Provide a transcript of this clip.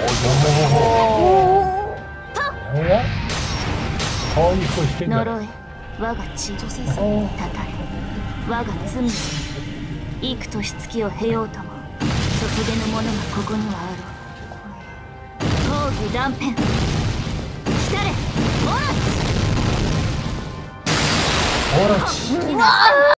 や可愛い声してんじゃん。 呪え我が血女性さたたれ我が罪よ幾年月を経ようとも注げぬ者がここにはあろう。抗議断片来たれオロチ。 オロチ。